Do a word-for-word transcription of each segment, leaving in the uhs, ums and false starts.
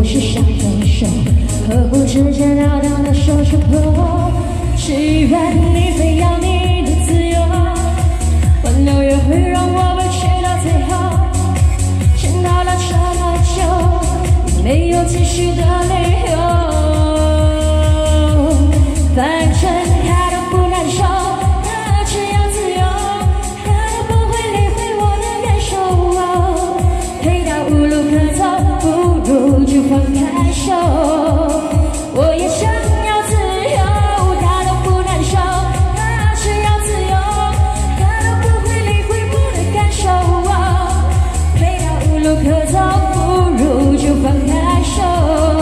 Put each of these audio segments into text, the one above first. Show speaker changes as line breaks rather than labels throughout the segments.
不是想分手，何不直截了当的说出口？既然你非要你的自由，挽留也会让我委屈到最后。撑到了这么久，没有继续的理由。反正他都不难受，他只要自由，他都不会理会我的感受。退到无路可走，不如就放开手。我也想要自由，他都不难受，他只要自由，他都不会理会我的感受。退到无路可走，不如就放开手。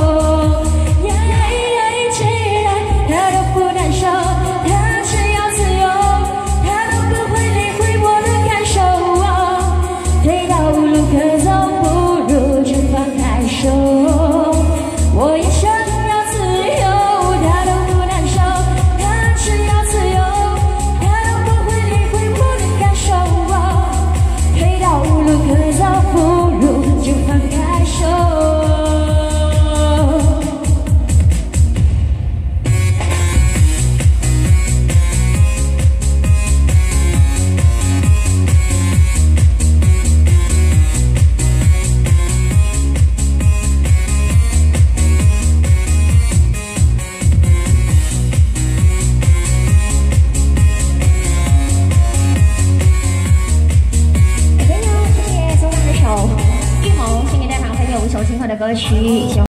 我也想要自由，他都不难受，他只要自由，他都不会理会我的感受。退到无路可走，不如就放开手。
一首轻快的歌曲。